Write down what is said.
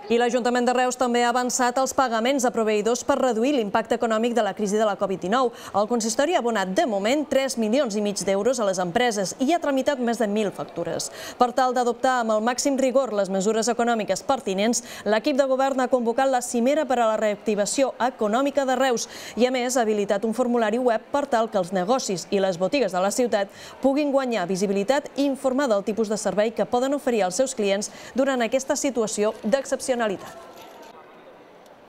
I l'Ajuntament de Reus també ha avançat els pagaments a proveïdors per reduir l'impacte econòmic de la crisi de la Covid-19. El consistori ha abonat de moment 3,5 milions d'euros a les empreses i ha tramitat més de 1.000 factures. Per tal d'adoptar amb el màxim rigor les mesures econòmiques pertinents, l'equip de govern ha convocat la cimera per a la reactivació econòmica de Reus i, a més, ha habilitat un formulari web per tal que els negocis i les botigues de la ciutat puguin guanyar visibilitat i informar del tipus de servei que poden oferir als seus clients durant aquesta situació d'excepcionalitat.